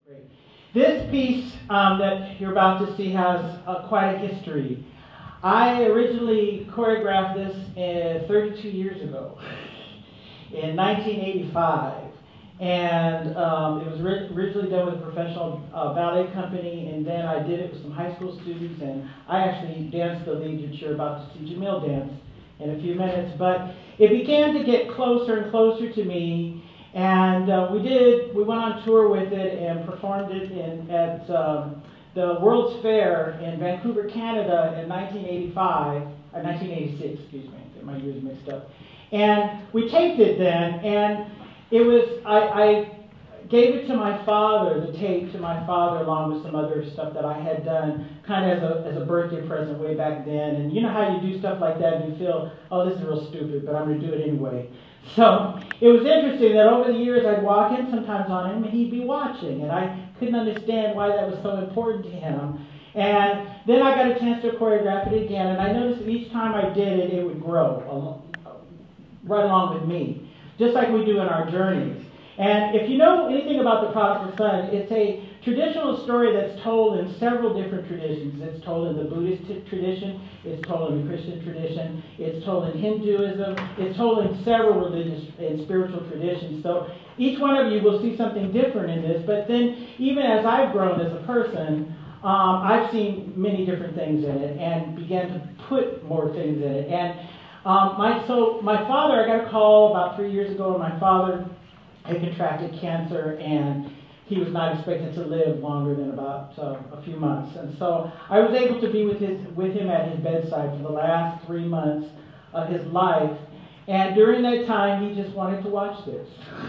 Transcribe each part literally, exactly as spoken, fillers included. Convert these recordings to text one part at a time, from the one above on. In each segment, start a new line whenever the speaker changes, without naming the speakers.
Great. This piece um, that you're about to see has uh, quite a history. I originally choreographed this uh, thirty-two years ago, in nineteen eighty-five. And um, it was originally done with a professional uh, ballet company, and then I did it with some high school students, and I actually danced the lead that you're about to see Jamil dance in a few minutes. But it began to get closer and closer to me, and uh, we did, we went on tour with it and performed it in, at um, the World's Fair in Vancouver, Canada in nineteen eighty-five, or nineteen eighty-six, excuse me, get my years mixed up. And we taped it then, and it was, I, I gave it to my father, the tape to my father, along with some other stuff that I had done, kind of as a, as a birthday present way back then. And you know how you do stuff like that and you feel, oh, this is real stupid, but I'm going to do it anyway. So it was interesting that over the years I'd walk in sometimes on him and he'd be watching, and I couldn't understand why that was so important to him. And then I got a chance to choreograph it again, and I noticed that each time I did it, it would grow right along with me, just like we do in our journeys. And if you know anything about the Prodigal Son, it's a traditional story that's told in several different traditions. It's told in the Buddhist tradition, it's told in the Christian tradition, it's told in Hinduism, it's told in several religious and spiritual traditions. So each one of you will see something different in this, but then even as I've grown as a person, um, I've seen many different things in it and began to put more things in it. And Um, my, so my father, I got a call about three years ago, and my father had contracted cancer, and he was not expected to live longer than about uh, a few months. And so I was able to be with, his, with him at his bedside for the last three months of his life. And during that time, he just wanted to watch this.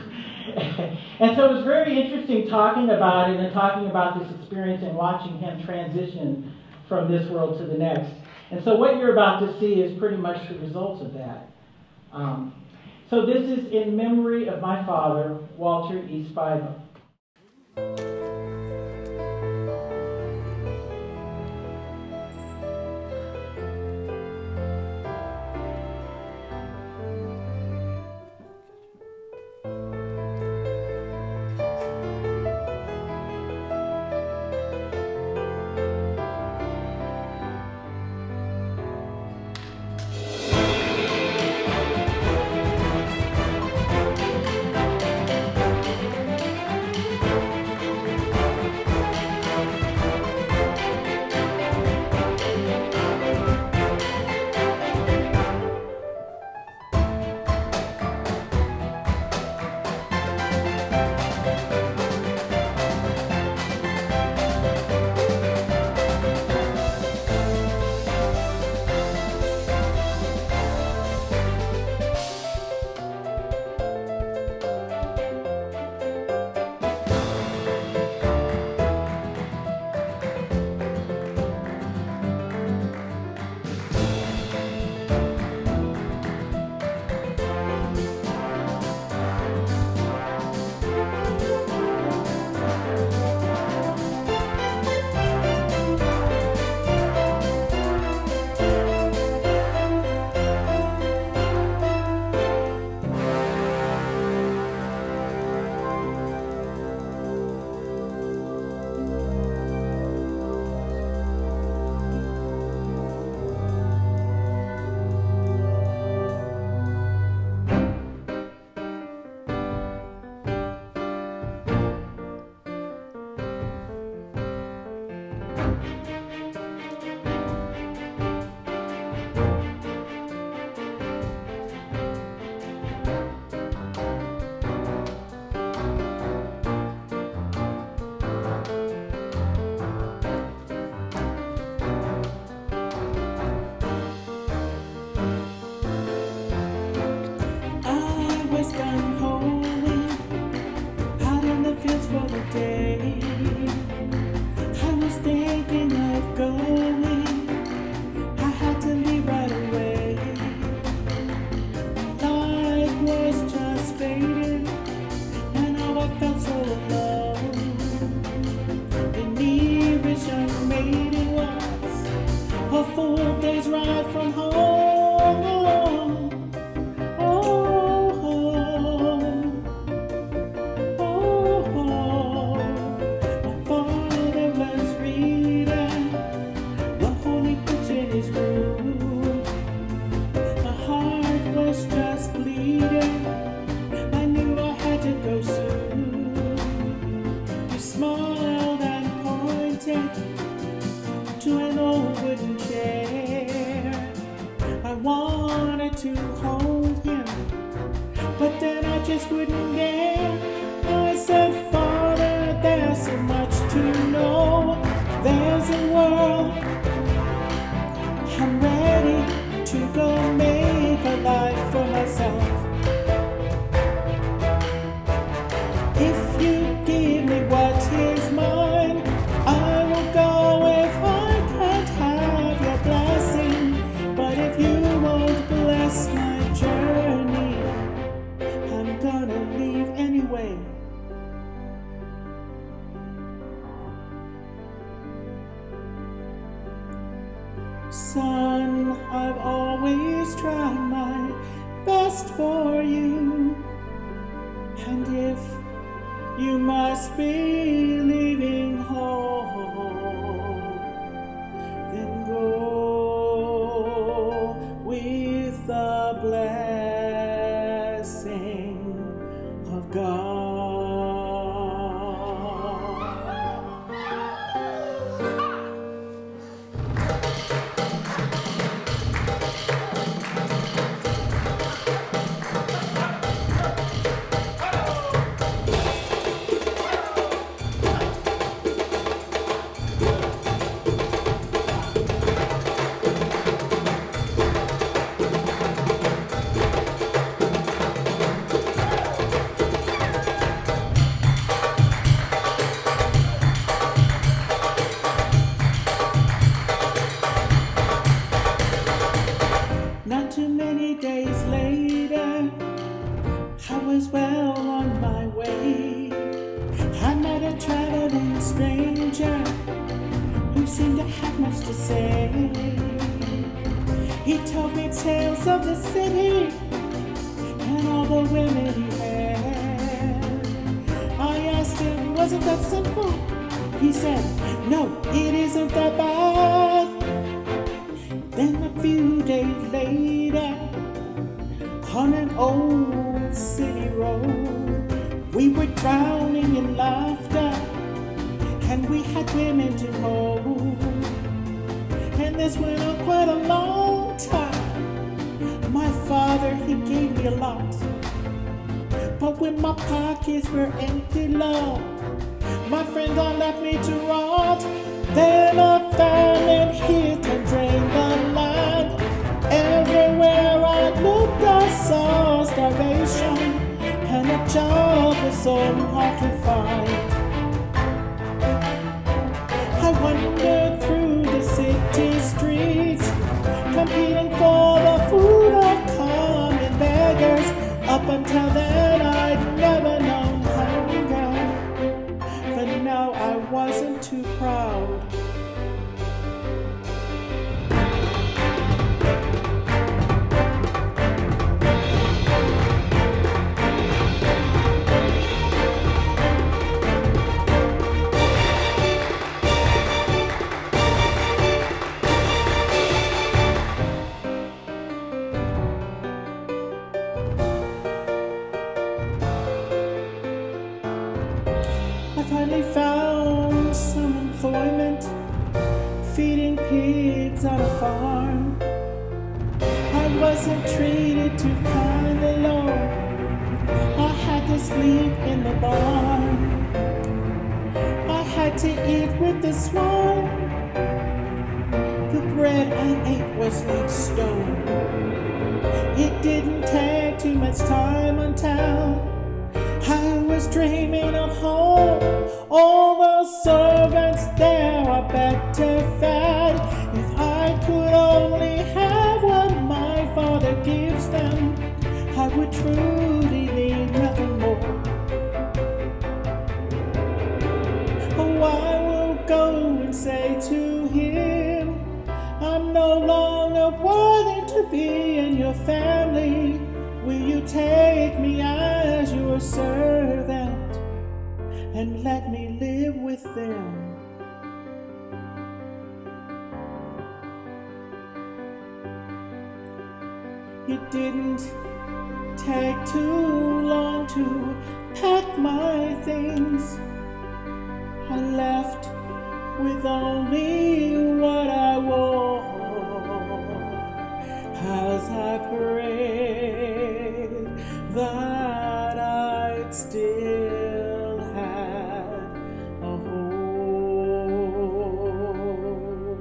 And so it was very interesting talking about it and talking about this experience and watching him transition from this world to the next. And so what you're about to see is pretty much the results of that. Um, so this is in memory of my father, Walter E. Spiva.
bleeding, I knew I had to go soon. You smiled and pointed to an old wooden chair. I wanted to hold him, but then I just wouldn't dare. I said, Father, there's so much to know. There's a world I'm ready to go make a life for myself. If you give me what is mine, I will go if I can't have your blessing. But if you won't bless my journey, I'm gonna leave anyway. Son, I've always tried my best for you, and if you must be leaving home, then go with the blessing of God. Not too many days later, I was well on my way. I met a traveling stranger who seemed to have much to say. He told me tales of the city and all the women he had. I asked him, wasn't that sinful? He said, no, it isn't that bad. Then a few days later, on an old city road, we were drowning in laughter, and we had women to hold. And this went on quite a long time. My father, he gave me a lot, but when my pockets were empty, Lord, my friends all left me to rot. Then a famine hit and drained the land. Everywhere I looked, I saw starvation, and a job was so hard to find. I wandered through the city streets, competing for the food of common beggars. Up until then, I'd never known hunger, but now I wasn't too proud. I finally found some employment, feeding pigs on a farm. I wasn't treated too kindly, Lord. I had to sleep in the barn. I had to eat with the swine. The bread I ate was like stone. It didn't take too much time on town. I was dreaming of home. All the servants there are better fed. If I could only have what my Father gives them, I would truly need nothing more. Oh, I will go and say to him, I'm no longer worthy to be in your family. Will you take me as your servant and let me live with them? It didn't take too long to pack my things. I left with only what I wore as I prayed that I'd still had a home.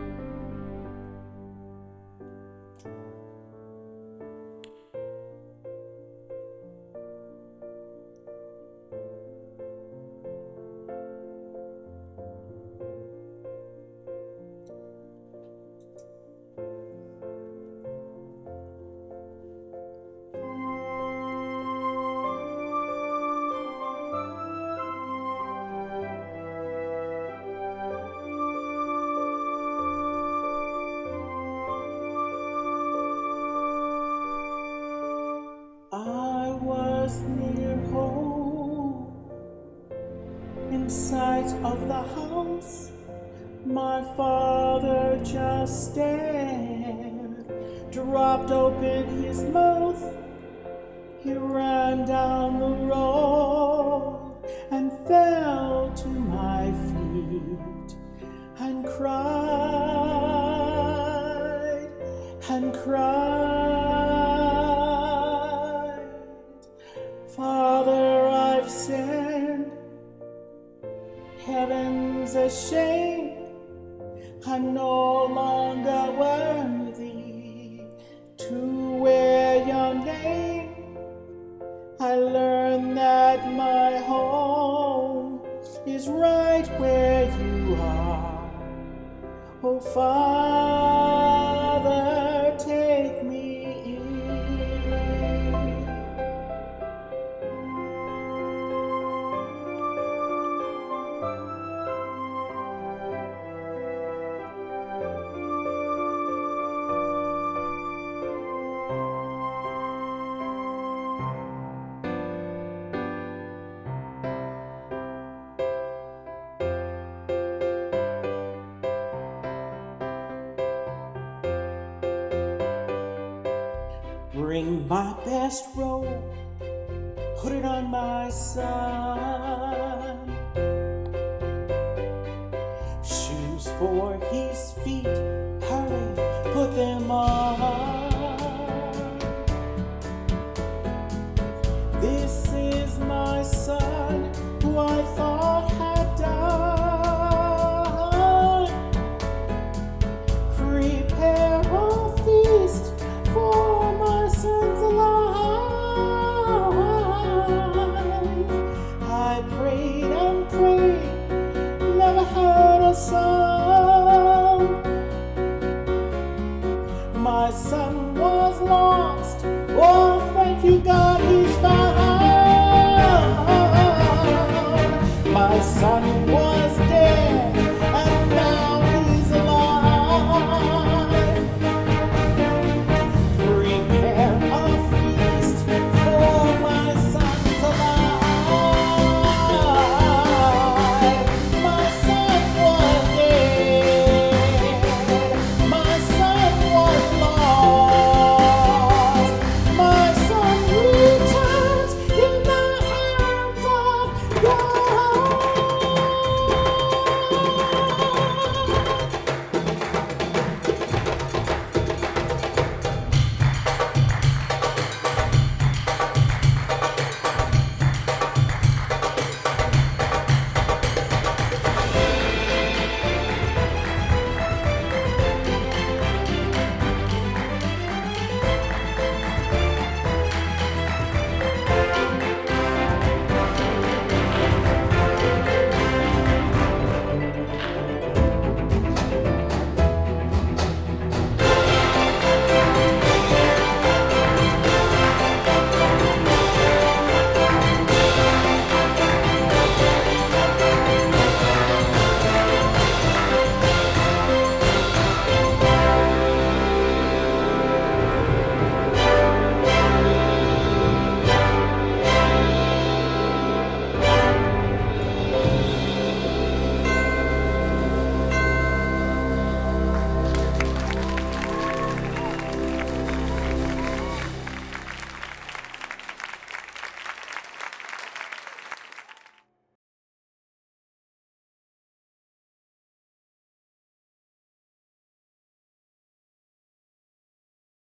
I was near home, in sight of the house. My father just stared, dropped open his mouth. He ran down the road and fell to my feet and cried and cried. Father, I've sinned. Heaven's ashamed. I'm no longer worthy to wear your name. I learned that my home is right where you are. Oh, Father, take me in. Bring my best robe, put it on my son. Shoes for his feet, hurry, put them on. This is my son, who I thought